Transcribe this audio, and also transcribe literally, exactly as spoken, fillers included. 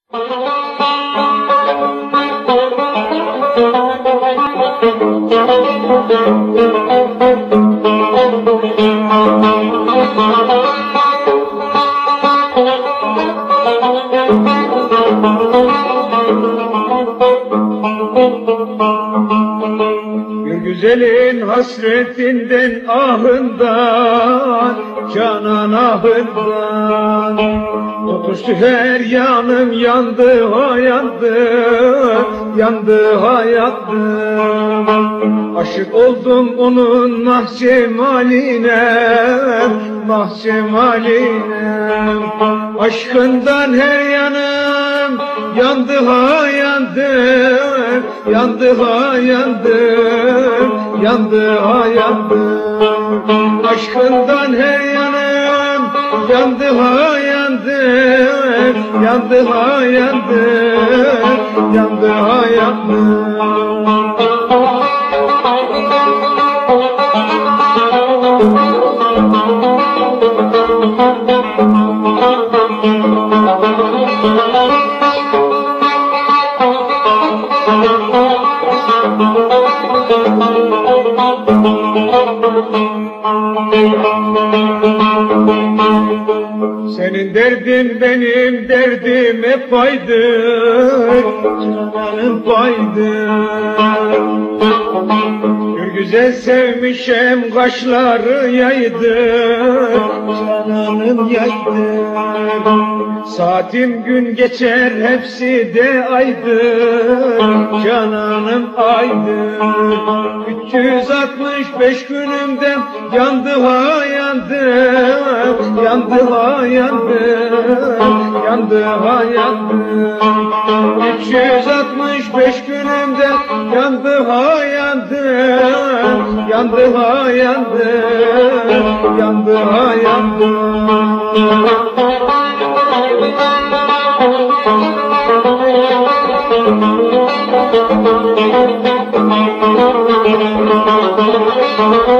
Bir güzelin hasretinden, ahından, canan ahından, tutuştu her yanım, yandı ha yandı, yandı ha yandı. Aşık oldum onun mahcemaline, mahcemaline. Aşkından her yanım yandı ha yandım, yandı ha yandım, yandı ha yandım. Aşkından her yanım yandı ha yandım, yandı ha yandım, yandı ha yandım. Senin derdin benim derdim hep paydır, cananın paydır. Bir güzel sevmişem, kaşları yaydır, cananın yaydır. Saatim gün geçer, hepsi de aydır, cananım aydır. üç yüz altmış beş günümde yandı ha yandı, yandı ha yandı, yandı ha yandı. üç yüz altmış beş günümde yandı ha yandı, yandı ha yandı, yandı ha yandı. Thank you.